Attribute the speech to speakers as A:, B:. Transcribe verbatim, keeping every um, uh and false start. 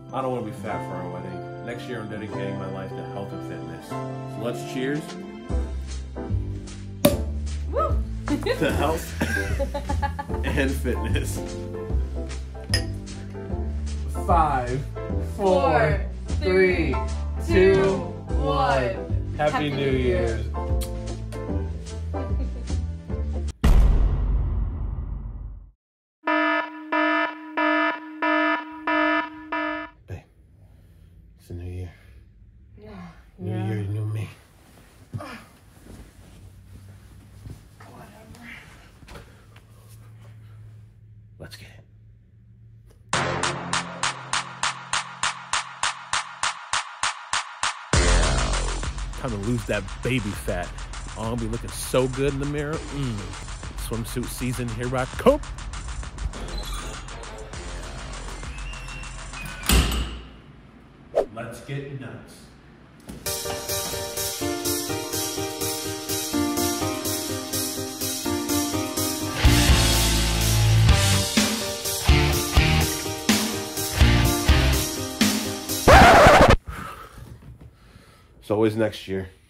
A: I don't want to be fat for our wedding. Next year I'm dedicating my life to health and fitness. So let's cheers.
B: Woo!
A: To health and fitness. Five, four, three, two, one. Happy, Happy New Year's. Babe, it's a new year.
B: Yeah.
A: New year, new me.
B: Whatever.
A: Let's get it. Time to lose that baby fat. Oh, I'll be looking so good in the mirror. Mm. Swimsuit season, here I come. Let's get nuts. It's always next year.